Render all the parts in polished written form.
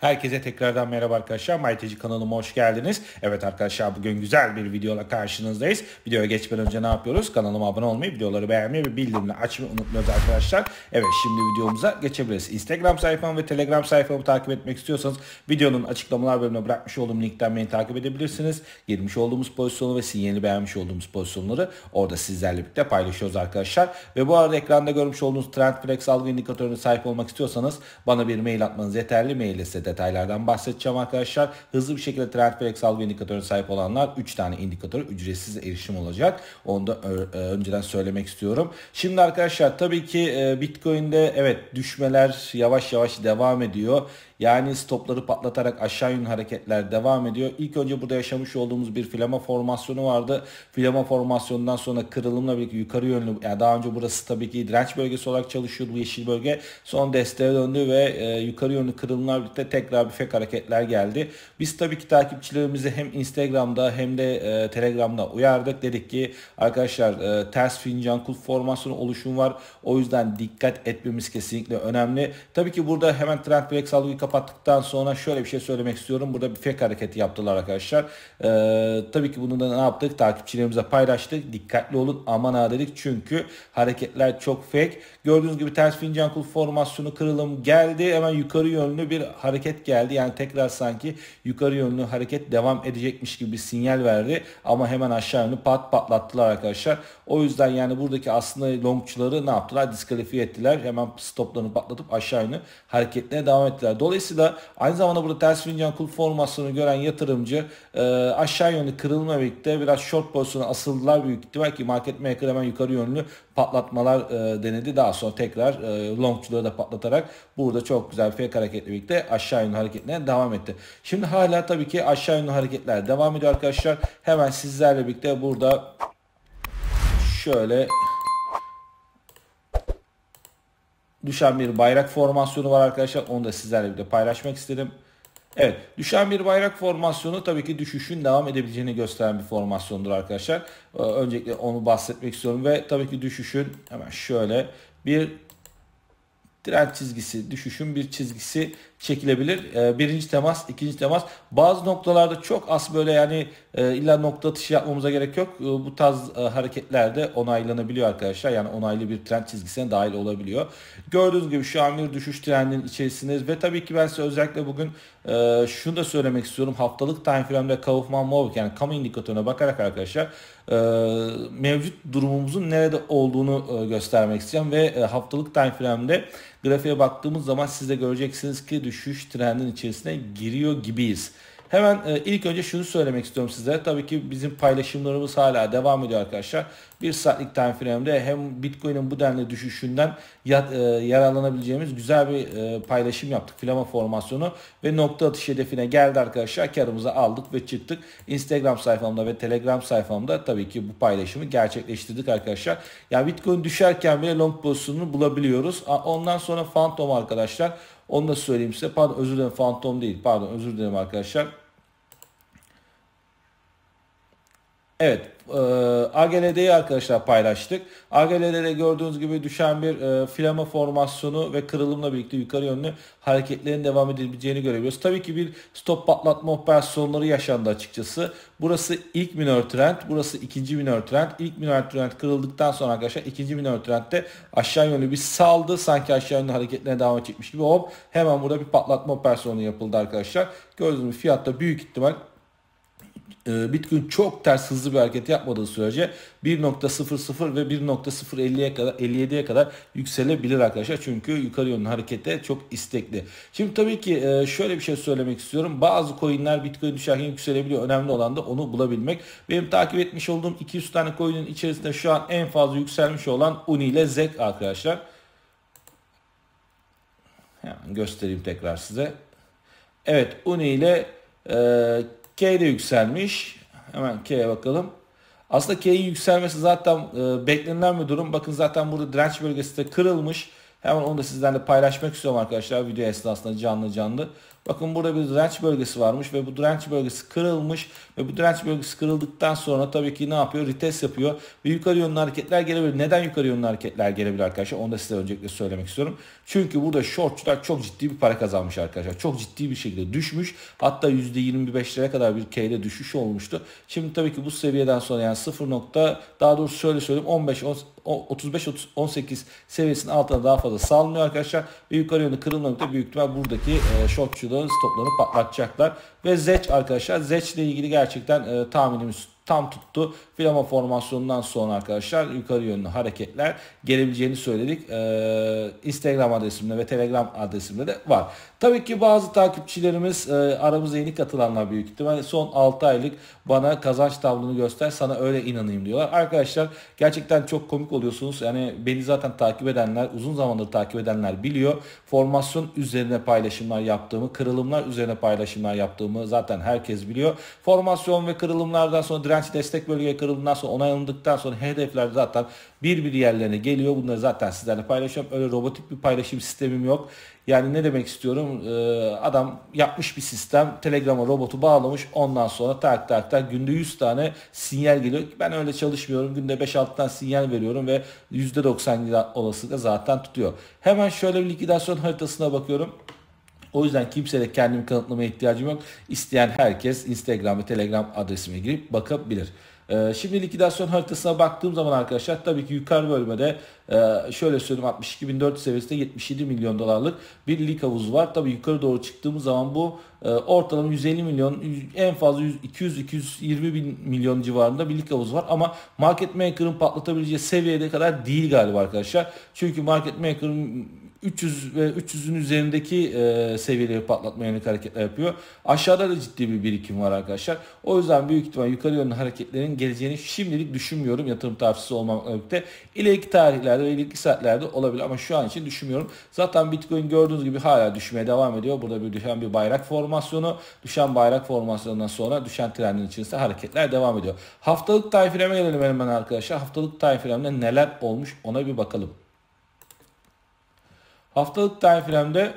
Herkese tekrardan merhaba arkadaşlar. MyTeci kanalıma hoş geldiniz. Evet arkadaşlar, bugün güzel bir videoyla karşınızdayız. Videoya geçmeden önce ne yapıyoruz? Kanalıma abone olmayı, videoları beğenmeyi ve bildirimleri açmayı unutmuyoruz arkadaşlar. Evet, şimdi videomuza geçebiliriz. Instagram sayfamı ve Telegram sayfamı takip etmek istiyorsanız videonun açıklamalar bölümüne bırakmış olduğum linkten beni takip edebilirsiniz. Girmiş olduğumuz pozisyonu ve sinyalini beğenmiş olduğumuz pozisyonları orada sizlerle birlikte paylaşıyoruz arkadaşlar. Ve bu arada ekranda görmüş olduğunuz Trendflex algı indikatörüne sahip olmak istiyorsanız bana bir mail atmanız yeterli. Mail ise detaylardan bahsedeceğim arkadaşlar. Hızlı bir şekilde Trendflex algı indikatörüne sahip olanlar 3 tane indikatörü ücretsiz erişim olacak. Onu da önceden söylemek istiyorum. Şimdi arkadaşlar, tabii ki Bitcoin'de evet düşmeler yavaş yavaş devam ediyor. Yani stopları patlatarak aşağı yönlü hareketler devam ediyor. İlk önce burada yaşamış olduğumuz bir filama formasyonu vardı. Filama formasyonundan sonra kırılımla birlikte yukarı yönlü, yani daha önce burası tabii ki direnç bölgesi olarak çalışıyordu bu yeşil bölge. Son desteğe döndü ve yukarı yönlü kırılımlar birlikte tekrar bir fake hareketler geldi. Biz tabii ki takipçilerimizi hem Instagram'da hem de Telegram'da uyardık. Dedik ki arkadaşlar, ters fincan kulp formasyonu oluşum var. O yüzden dikkat etmemiz kesinlikle önemli. Tabii ki burada hemen Trendflex algıyı kapattıktan sonra şöyle bir şey söylemek istiyorum. Burada bir fake hareketi yaptılar arkadaşlar. Tabii ki bunu da ne yaptık? Takipçilerimize paylaştık. Dikkatli olun, aman ha dedik. Çünkü hareketler çok fake. Gördüğünüz gibi ters fincan kulp formasyonu kırılım geldi. Hemen yukarı yönlü bir hareket geldi. Yani tekrar sanki yukarı yönlü hareket devam edecekmiş gibi bir sinyal verdi. Ama hemen aşağı yönlü patlattılar arkadaşlar. O yüzden yani buradaki aslında longçuları ne yaptılar? Diskalifiye ettiler. Hemen stoplarını patlatıp aşağı yönlü hareketlerine devam ettiler. Dolayısıyla aynı zamanda burada ters fincan kulp formasyonu gören yatırımcı aşağı yönlü kırılma birlikte biraz short pozisyona asıldılar büyük ihtimal ki market maker hemen yukarı yönlü patlatmalar denedi. Daha sonra tekrar longçuları da patlatarak burada çok güzel bir fake hareketle birlikte aşağı yönlü hareketlerine devam etti. Şimdi hala tabii ki aşağı yönlü hareketler devam ediyor arkadaşlar. Hemen sizlerle birlikte burada şöyle düşen bir bayrak formasyonu var arkadaşlar. Onu da sizlerle birlikte paylaşmak istedim. Evet, düşen bir bayrak formasyonu tabii ki düşüşün devam edebileceğini gösteren bir formasyondur arkadaşlar. Öncelikle onu bahsetmek istiyorum ve tabii ki düşüşün hemen şöyle bir trend çizgisi, düşüşün bir çizgisi çekilebilir. Birinci temas, ikinci temas. Bazı noktalarda çok az böyle yani illa nokta atışı yapmamıza gerek yok. Bu tarz hareketlerde onaylanabiliyor arkadaşlar. Yani onaylı bir trend çizgisine dahil olabiliyor. Gördüğünüz gibi şu an bir düşüş trendinin içerisindeyiz ve tabii ki ben size özellikle bugün şunu da söylemek istiyorum. Haftalık time frame'de Kaufman-Moorcock yani kamu indikatörüne bakarak arkadaşlar mevcut durumumuzun nerede olduğunu göstermek istiyorum ve haftalık time frame'de grafiğe baktığımız zaman siz de göreceksiniz ki düşüş trendinin içerisine giriyor gibiyiz. Hemen ilk önce şunu söylemek istiyorum sizlere. Tabii ki bizim paylaşımlarımız hala devam ediyor arkadaşlar. Bir saatlik time frame'de hem Bitcoin'in bu denli düşüşünden yararlanabileceğimiz güzel bir paylaşım yaptık. Filama formasyonu ve nokta atış hedefine geldi arkadaşlar. Karımızı aldık ve çıktık. Instagram sayfamda ve Telegram sayfamda tabii ki bu paylaşımı gerçekleştirdik arkadaşlar. Yani Bitcoin düşerken bile long pozisyonunu bulabiliyoruz. Ondan sonra Phantom arkadaşlar. Onu da söyleyeyim size. Pardon, özür dilerim, Phantom değil. Pardon, özür dilerim arkadaşlar. Evet, AGLD'yi arkadaşlar paylaştık. AGLD'de gördüğünüz gibi düşen bir filama formasyonu ve kırılımla birlikte yukarı yönlü hareketlerin devam edebileceğini görebiliyoruz. Tabii ki bir stop patlatma operasyonları yaşandı açıkçası. Burası ilk minor trend, burası ikinci minor trend. İlk minor trend kırıldıktan sonra arkadaşlar ikinci minor trendde aşağı yönlü bir saldı. Sanki aşağı yönlü hareketlerine devam edecekmiş gibi hop hemen burada bir patlatma operasyonu yapıldı arkadaşlar. Gördüğünüz gibi fiyatta büyük ihtimal Bitcoin çok ters hızlı bir hareket yapmadığı sürece 1.00 ve 1.050'ye kadar 57'ye kadar yükselebilir arkadaşlar. Çünkü yukarı yönlü harekette çok istekli. Şimdi tabii ki şöyle bir şey söylemek istiyorum. Bazı coinler Bitcoin düşerken yükselebiliyor. Önemli olan da onu bulabilmek. Benim takip etmiş olduğum 200 tane coin'in içerisinde şu an en fazla yükselmiş olan Uni ile ZEC arkadaşlar. Hemen göstereyim tekrar size. Evet, Uni ile K de yükselmiş. Hemen K'ye bakalım. Aslında K'nin yükselmesi zaten beklenilen bir durum. Bakın zaten burada direnç bölgesi de kırılmış. Hemen onu da sizlerle paylaşmak istiyorum arkadaşlar. Video esnasında canlı canlı. Bakın burada bir direnç bölgesi varmış ve bu direnç bölgesi kırılmış ve bu direnç bölgesi kırıldıktan sonra tabii ki ne yapıyor? Retest yapıyor ve yukarı yönlü hareketler gelebilir. Neden yukarı yönlü hareketler gelebilir arkadaşlar? Onu da size öncelikle söylemek istiyorum. Çünkü burada shortçular çok ciddi bir para kazanmış arkadaşlar. Çok ciddi bir şekilde düşmüş. Hatta %25'lere kadar bir K'de düşüş olmuştu. Şimdi tabii ki bu seviyeden sonra yani 0. Daha doğrusu şöyle söyleyeyim 35-18 seviyesinin altına daha fazla salmıyor arkadaşlar. Ve yukarı yönlü kırılmamakta büyük ihtimal buradaki shortçuların stoplarını patlatacaklar. Ve Zech arkadaşlar, Zech ile ilgili gerçekten tahminimiz tam tuttu. Filama formasyonundan sonra arkadaşlar yukarı yönlü hareketler gelebileceğini söyledik. Instagram adresimde ve Telegram adresimde de var. Tabii ki bazı takipçilerimiz aramıza yeni katılanlar büyük ihtimalle son 6 aylık bana kazanç tablonu göster sana öyle inanayım diyorlar. Arkadaşlar gerçekten çok komik oluyorsunuz. Yani beni zaten takip edenler, uzun zamandır takip edenler biliyor. Formasyon üzerine paylaşımlar yaptığımı, kırılımlar üzerine paylaşımlar yaptığımı zaten herkes biliyor. Formasyon ve kırılımlardan sonra direnç destek bölgeye kırıldığından sonra onaylandıktan sonra hedefler zaten bir yerlerine geliyor. Bunları zaten sizlerle paylaşıyorum. Öyle robotik bir paylaşım sistemim yok. Yani ne demek istiyorum? Adam yapmış bir sistem. Telegram'a robotu bağlamış. Ondan sonra tak günde 100 tane sinyal geliyor. Ben öyle çalışmıyorum. Günde 5-6 tane sinyal veriyorum ve %90 olasılıkla zaten tutuyor. Hemen şöyle bir likidasyon haritasına bakıyorum. O yüzden kimseye kendimi kanıtlamaya ihtiyacım yok. İsteyen herkes Instagram ve Telegram adresime girip bakabilir. Şimdi likidasyon haritasına baktığım zaman arkadaşlar tabii ki yukarı bölmede şöyle söyleyeyim 62.400 seviyesinde 77 milyon dolarlık bir lig havuzu var. Tabii yukarı doğru çıktığımız zaman bu ortalama 150 milyon en fazla 200-220 milyon civarında bir lig havuzu var. Ama market maker'ın patlatabileceği seviyede kadar değil galiba arkadaşlar. Çünkü market maker'ın 300 ve 300'ün üzerindeki seviyeleri patlatmaya yönelik hareketler yapıyor. Aşağıda da ciddi bir birikim var arkadaşlar. O yüzden büyük ihtimal yukarı yönlü hareketlerin geleceğini şimdilik düşünmüyorum. Yatırım tavsiyesi olmamakla birlikte. İleriki tarihlerde ve ileriki saatlerde olabilir ama şu an için düşünmüyorum. Zaten Bitcoin gördüğünüz gibi hala düşmeye devam ediyor. Burada bir düşen bir bayrak formasyonu. Düşen bayrak formasyonundan sonra düşen trendin içerisinde hareketler devam ediyor. Haftalık time frame'e gelelim hemen arkadaşlar. Haftalık time frame'de neler olmuş ona bir bakalım. Haftalık time frame'de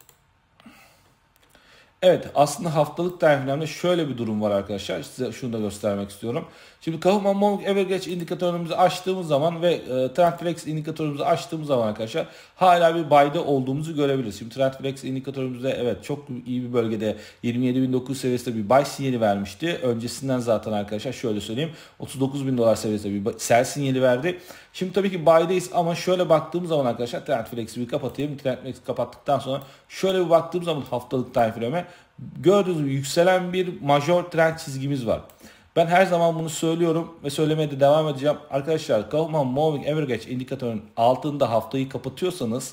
evet aslında haftalık time frame'de şöyle bir durum var arkadaşlar. Size şunu da göstermek istiyorum. Şimdi Kaufman Moving Average indikatörümüzü açtığımız zaman ve Trendflex indikatörümüzü açtığımız zaman arkadaşlar hala bir buy'da olduğumuzu görebiliriz. Şimdi Trendflex indikatörümüzde evet çok iyi bir bölgede 27.900 seviyesinde bir buy sinyali vermişti. Öncesinden zaten arkadaşlar şöyle söyleyeyim 39.000 dolar seviyesinde bir sell sinyali verdi. Şimdi tabii ki buy'dayız ama şöyle baktığımız zaman arkadaşlar Trendflex'i bir kapatayım. Trendflex'i kapattıktan sonra şöyle bir baktığım zaman haftalık time frame'e gördüğünüz gibi yükselen bir major trend çizgimiz var. Ben her zaman bunu söylüyorum ve söylemeye de devam edeceğim. Arkadaşlar Kaufman Moving Average indikatörün altında haftayı kapatıyorsanız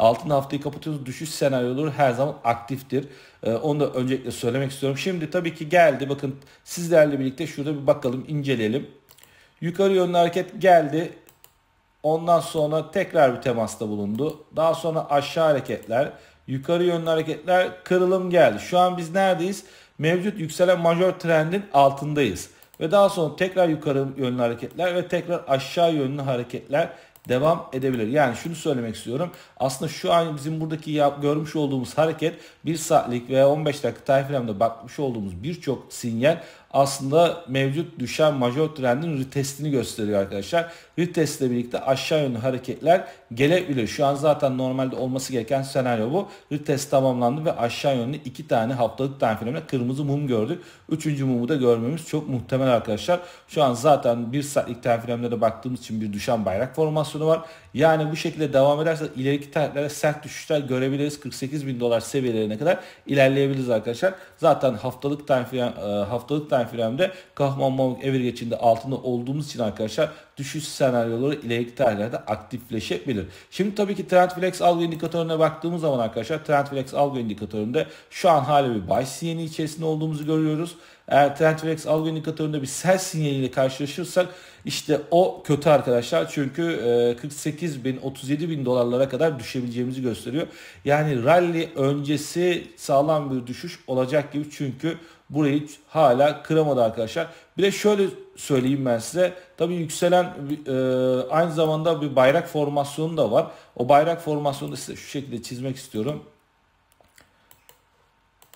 düşüş senaryoları her zaman aktiftir. Onu da öncelikle söylemek istiyorum. Şimdi tabii ki geldi. Bakın sizlerle birlikte şurada bir bakalım, inceleyelim. Yukarı yönlü hareket geldi. Ondan sonra tekrar bir temasta bulundu. Daha sonra aşağı hareketler, yukarı yönlü hareketler, kırılım geldi. Şu an biz neredeyiz? Mevcut yükselen major trendin altındayız. Ve daha sonra tekrar yukarı yönlü hareketler ve tekrar aşağı yönlü hareketler devam edebilir. Yani şunu söylemek istiyorum. Aslında şu an bizim buradaki görmüş olduğumuz hareket 1 saatlik veya 15 dakika time frame'de bakmış olduğumuz birçok sinyal aslında mevcut düşen major trendin retestini gösteriyor arkadaşlar. Retest ile birlikte aşağı yönlü hareketler gelebilir. Şu an zaten normalde olması gereken senaryo bu. Retest tamamlandı ve aşağı yönlü 2 tane haftalık time frame'de kırmızı mum gördük. 3. mumu da görmemiz çok muhtemel arkadaşlar. Şu an zaten 1 saatlik time frame'de de baktığımız için bir düşen bayrak formasyonu var. Yani bu şekilde devam ederse ileriki tarihlerde sert düşüşler görebiliriz. 48.000 dolar seviyelerine kadar ilerleyebiliriz arkadaşlar. Zaten haftalık time frame'de Kaufman Moving Average'in de altında olduğumuz için arkadaşlar düşüş senaryoları ileriki tarihlerde aktifleşebilir. Şimdi tabii ki Trendflex algı indikatörüne baktığımız zaman arkadaşlar Trendflex algı indikatöründe şu an hala bir buy sinyali içerisinde olduğumuzu görüyoruz. Eğer Trendflex algı indikatöründe bir sell sinyaliyle karşılaşırsak işte o kötü arkadaşlar. Çünkü 48.000 37.000 dolarlara kadar düşebileceğimizi gösteriyor. Yani rally öncesi sağlam bir düşüş olacak gibi çünkü burayı hala kıramadı arkadaşlar. Bir de şöyle söyleyeyim ben size. Tabii yükselen aynı zamanda bir bayrak formasyonu da var. O bayrak formasyonu da size şu şekilde çizmek istiyorum.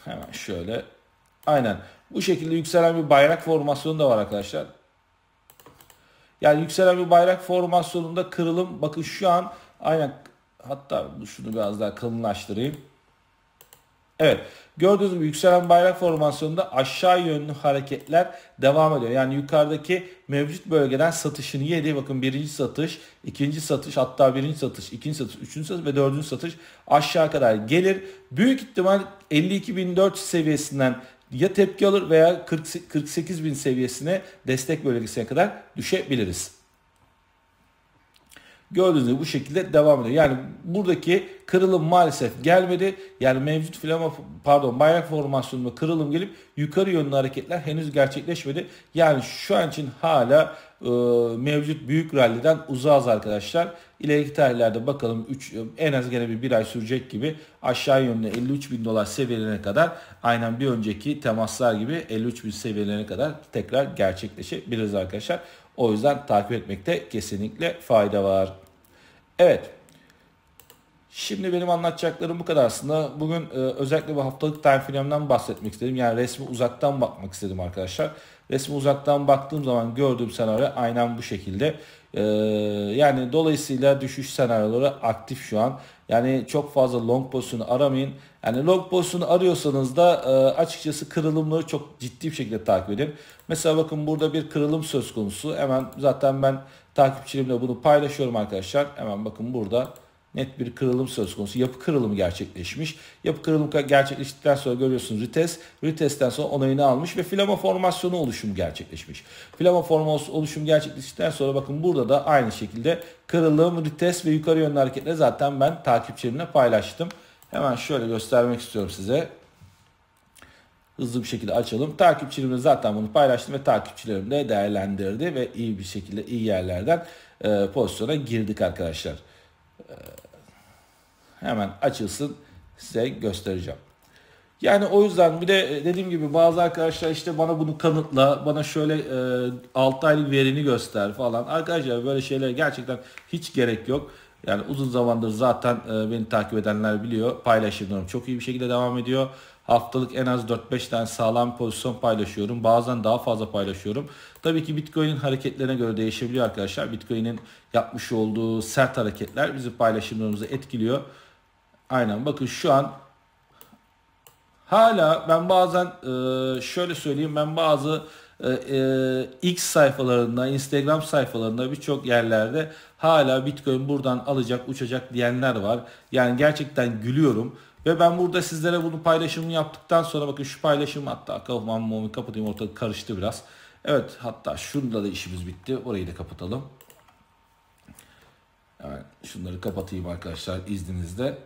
Hemen şöyle. Aynen. Bu şekilde yükselen bir bayrak formasyonu da var arkadaşlar. Yani yükselen bir bayrak formasyonunda kırılım. Bakın şu an aynen. Hatta şunu biraz daha kalınlaştırayım. Evet. Gördüğünüz gibi yükselen bayrak formasyonunda aşağı yönlü hareketler devam ediyor. Yani yukarıdaki mevcut bölgeden satışını yedi. Bakın birinci satış, ikinci satış, hatta birinci satış, ikinci satış, üçüncü satış ve dördüncü satış aşağı kadar gelir. Büyük ihtimal 52.400 seviyesinden ya tepki alır veya 48.000 seviyesine, destek bölgesine kadar düşebiliriz. Gördüğünüz gibi bu şekilde devam ediyor. Yani buradaki kırılım maalesef gelmedi. Yani mevcut bayrak formasyonunda kırılım gelip yukarı yönlü hareketler henüz gerçekleşmedi. Yani şu an için hala mevcut büyük ralliden uzağız arkadaşlar. İleriki tarihlerde bakalım en az gene bir ay sürecek gibi aşağı yönlü 53.000 dolar seviyelerine kadar, aynen bir önceki temaslar gibi 53.000 seviyelerine kadar tekrar gerçekleşebiliriz arkadaşlar. O yüzden takip etmekte kesinlikle fayda var. Evet. Şimdi benim anlatacaklarım bu kadar aslında. Bugün özellikle bu haftalık time frame'den bahsetmek istedim. Yani resmi uzaktan bakmak istedim arkadaşlar. Resmi uzaktan baktığım zaman gördüğüm senaryo aynen bu şekilde. Yani dolayısıyla düşüş senaryoları aktif şu an. Yani çok fazla long pozisyonu aramayın. Yani long pozisyonu arıyorsanız da açıkçası kırılımları çok ciddi bir şekilde takip edin. Mesela bakın burada bir kırılım söz konusu. Hemen zaten ben takipçilerimle bunu paylaşıyorum arkadaşlar. Hemen bakın burada net bir kırılım söz konusu. Yapı kırılımı gerçekleşmiş. Yapı kırılımı gerçekleştikten sonra görüyorsunuz retest. Retestten sonra onayını almış ve flama formasyonu oluşumu gerçekleşmiş. Flama formasyonu oluşumu gerçekleştikten sonra bakın burada da aynı şekilde kırılım, retest ve yukarı yönlü hareketleri zaten ben takipçilerimle paylaştım. Hemen şöyle göstermek istiyorum size. Hızlı bir şekilde açalım. Takipçilerimle zaten bunu paylaştım ve takipçilerim de değerlendirdi ve iyi bir şekilde iyi yerlerden pozisyona girdik arkadaşlar. Hemen açılsın, size göstereceğim. Yani o yüzden bir de dediğim gibi bazı arkadaşlar işte bana bunu kanıtla, bana şöyle 6 aylık verini göster falan. Arkadaşlar böyle şeylere gerçekten hiç gerek yok. Yani uzun zamandır zaten beni takip edenler biliyor. Paylaşımlarım çok iyi bir şekilde devam ediyor. Haftalık en az 4-5 tane sağlam pozisyon paylaşıyorum. Bazen daha fazla paylaşıyorum. Tabii ki Bitcoin'in hareketlerine göre değişebiliyor arkadaşlar. Bitcoin'in yapmış olduğu sert hareketler bizim paylaşımlarımızı etkiliyor. Aynen bakın şu an hala ben bazen şöyle söyleyeyim, ben bazı X sayfalarında, Instagram sayfalarında birçok yerlerde hala Bitcoin buradan alacak, uçacak diyenler var. Yani gerçekten gülüyorum. Ve ben burada sizlere bunu paylaşımını yaptıktan sonra bakın şu paylaşım, hatta kafamı kapatayım, ortalık karıştı biraz. Evet, hatta şunda da işimiz bitti. Orayı da kapatalım. Hemen şunları kapatayım arkadaşlar izninizle.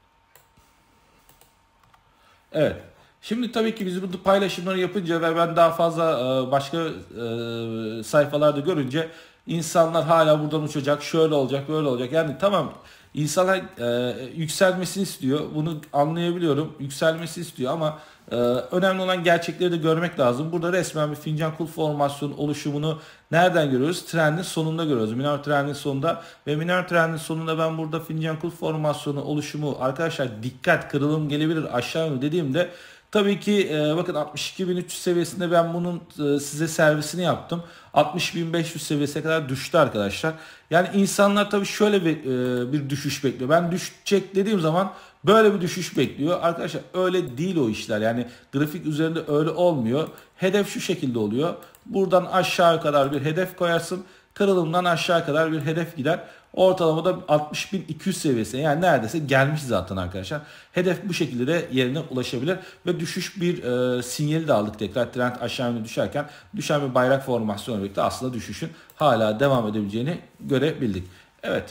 Evet. Şimdi tabii ki biz bu paylaşımları yapınca ve ben daha fazla başka sayfalarda görünce insanlar hala buradan uçacak, şöyle olacak, böyle olacak. Yani tamam, insanlar yükselmesini istiyor. Bunu anlayabiliyorum. Yükselmesi istiyor ama önemli olan gerçekleri de görmek lazım. Burada resmen bir fincan kul formasyonu oluşumunu nereden görüyoruz? Trendin sonunda görüyoruz. Minor trendin sonunda ve minor trendin sonunda ben burada fincan kul formasyonu oluşumu, arkadaşlar dikkat, kırılım gelebilir aşağı dediğimde tabii ki bakın 62.300 seviyesinde ben bunun size servisini yaptım. 60.500 seviyesine kadar düştü arkadaşlar. Yani insanlar tabii şöyle bir düşüş bekliyor. Ben düşecek dediğim zaman böyle bir düşüş bekliyor. Arkadaşlar öyle değil o işler. Yani grafik üzerinde öyle olmuyor. Hedef şu şekilde oluyor. Buradan aşağı kadar bir hedef koyarsın. Kırılımdan aşağı kadar bir hedef gider. Ortalamada 60.200 seviyesine, yani neredeyse gelmiş zaten arkadaşlar. Hedef bu şekilde de yerine ulaşabilir ve düşüş bir sinyali de aldık tekrar. Trend aşağı yönlü düşerken düşen bir bayrak formasyonu birlikte aslında düşüşün hala devam edebileceğini görebildik. Evet.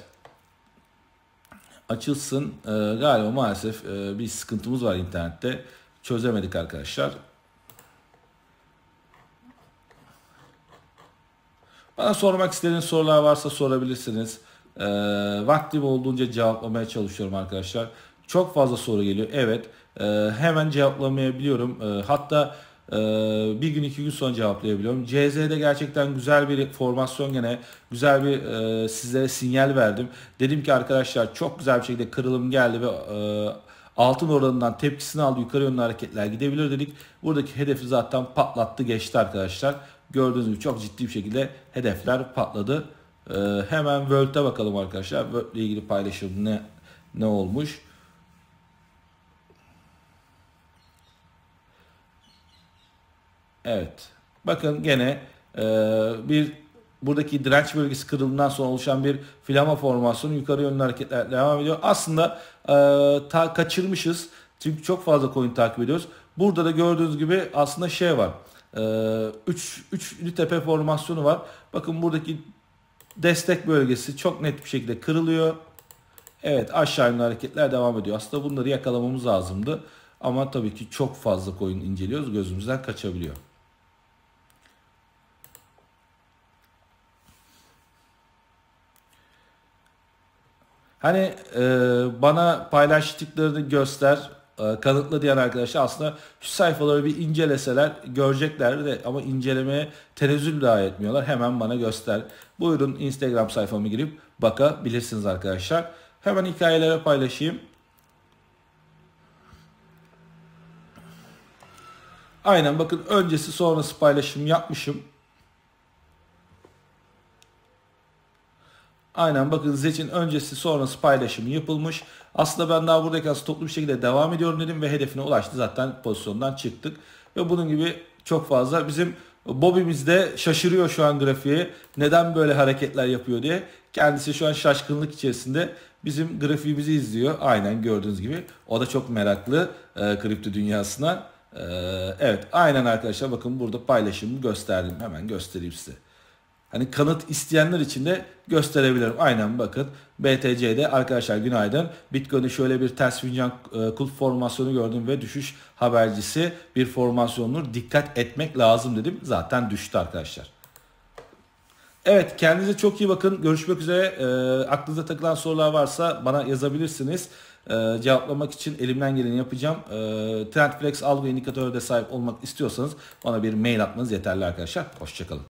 Açılsın. Galiba maalesef bir sıkıntımız var internette. Çözemedik arkadaşlar. Bana sormak istediğiniz sorular varsa sorabilirsiniz. Vaktim olduğunca cevaplamaya çalışıyorum arkadaşlar. Çok fazla soru geliyor. Evet. Hemen cevaplamayabiliyorum. Hatta bir gün iki gün sonra cevaplayabiliyorum. CZ'de gerçekten güzel bir formasyon, gene güzel bir sizlere sinyal verdim. Dedim ki arkadaşlar çok güzel bir şekilde kırılım geldi ve altın oranından tepkisini aldı. Yukarı yönlü hareketler gidebilir dedik. Buradaki hedefi zaten patlattı geçti arkadaşlar. Gördüğünüz gibi çok ciddi bir şekilde hedefler patladı. Hemen World'e bakalım arkadaşlar. World ile ilgili paylaşım ne olmuş? Evet. Bakın gene bir buradaki direnç bölgesi kırıldığından sonra oluşan bir flama formasyonu yukarı yönlü hareketler devam ediyor. Aslında kaçırmışız. Çünkü çok fazla coin takip ediyoruz. Burada da gördüğünüz gibi aslında şey var. 3'lü tepe formasyonu var. Bakın buradaki destek bölgesi çok net bir şekilde kırılıyor. Evet, aşağı yönlü hareketler devam ediyor. Aslında bunları yakalamamız lazımdı. Ama tabii ki çok fazla coin inceliyoruz. Gözümüzden kaçabiliyor. Hani bana paylaştıklarını göster, kanıtla diyen arkadaşlar aslında şu sayfaları bir inceleseler görecekler de ama incelemeye tenezzül dahi etmiyorlar. Hemen bana göster. Buyurun Instagram sayfama girip bakabilirsiniz arkadaşlar. Hemen hikayelere paylaşayım. Aynen bakın öncesi sonrası paylaşım yapmışım. Aynen bakın Zec'in öncesi sonrası paylaşımı yapılmış. Aslında ben daha buradayken stoplu bir şekilde devam ediyorum dedim ve hedefine ulaştı. Zaten pozisyondan çıktık. Ve bunun gibi çok fazla bizim Bobby'miz de şaşırıyor şu an grafiğe. Neden böyle hareketler yapıyor diye. Kendisi şu an şaşkınlık içerisinde bizim grafiğimizi izliyor. Aynen gördüğünüz gibi. O da çok meraklı kripto dünyasına. Evet aynen arkadaşlar bakın burada paylaşımı gösterdim. Hemen göstereyim size. Hani kanıt isteyenler için de gösterebilirim. Aynen bakın BTC'de arkadaşlar günaydın. Bitcoin'de şöyle bir ters fincan kulp formasyonu gördüm ve düşüş habercisi bir formasyondur. Dikkat etmek lazım dedim. Zaten düştü arkadaşlar. Evet kendinize çok iyi bakın. Görüşmek üzere. Aklınıza takılan sorular varsa bana yazabilirsiniz. Cevaplamak için elimden geleni yapacağım. Trendflex algı indikatörü de sahip olmak istiyorsanız bana bir mail atmanız yeterli arkadaşlar. Hoşçakalın.